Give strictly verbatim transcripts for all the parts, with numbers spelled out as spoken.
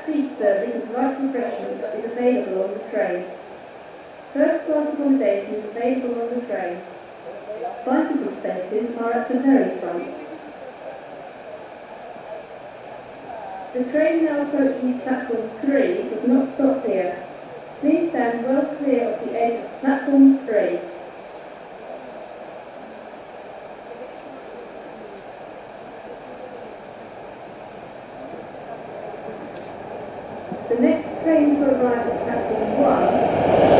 at-seat service of light refreshments is available on the train. First class accommodation is available on the train. Bicycle spaces are at the very front. The train now approaching platform three does not stop here. Please stand well clear of the edge of platform three. The next train to arrive at platform one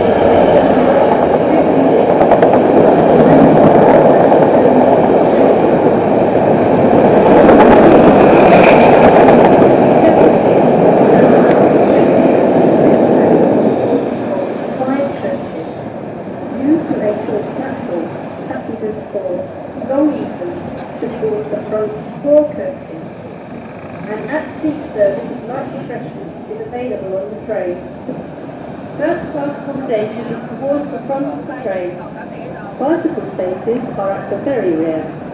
An at-seat service of light refreshments is available on the train. First class accommodation is towards the front of the train. Bicycle spaces are at the very rear.